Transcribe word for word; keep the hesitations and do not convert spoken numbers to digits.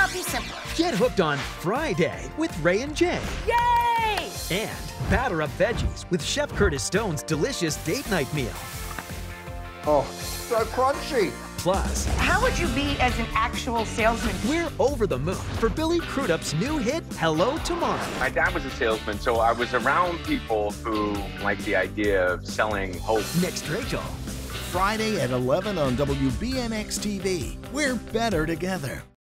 not be simpler. Get hooked on Friday with Ray and Jay. Yay! And batter up veggies with Chef Curtis Stone's delicious date night meal. Oh, so crunchy. Plus, How would you be as an actual salesman? we're over the moon for Billy Crudup's new hit, Hello Tomorrow. My dad was a salesman, so I was around people who liked the idea of selling hope. Next, Rachael. Friday at eleven on W B N X T V. We're better together.